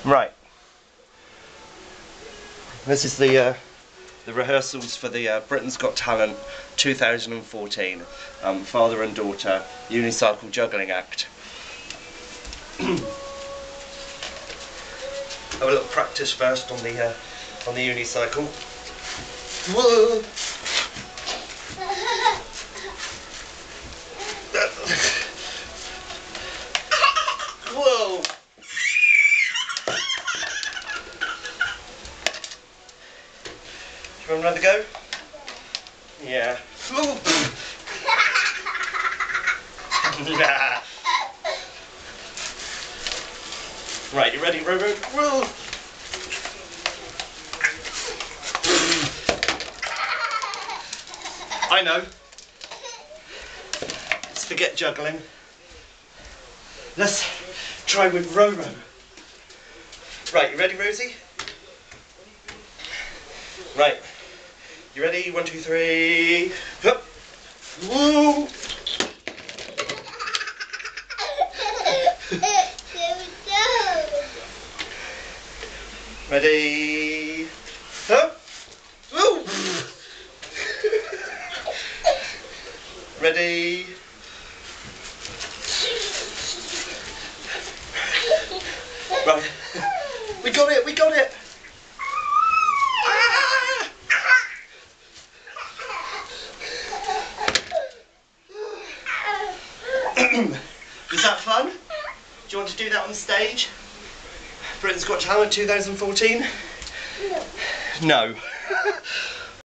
Right. This is the rehearsals for the Britain's Got Talent 2014 father and daughter unicycle juggling act. Have a little practice first on the unicycle. Whoa! Whoa! Do you want another go? Yeah. Right, you ready, Robo? Whoa! I know. Let's forget juggling. Let's try with Robo. Right, you ready, Rosie? Right. You ready? 1, 2, 3. Hup. Woo! Ready? Hup. Woo! Ready? Right. We got it, we got it! Was that fun? Do you want to do that on stage? Britain's Got Talent 2014? No. No.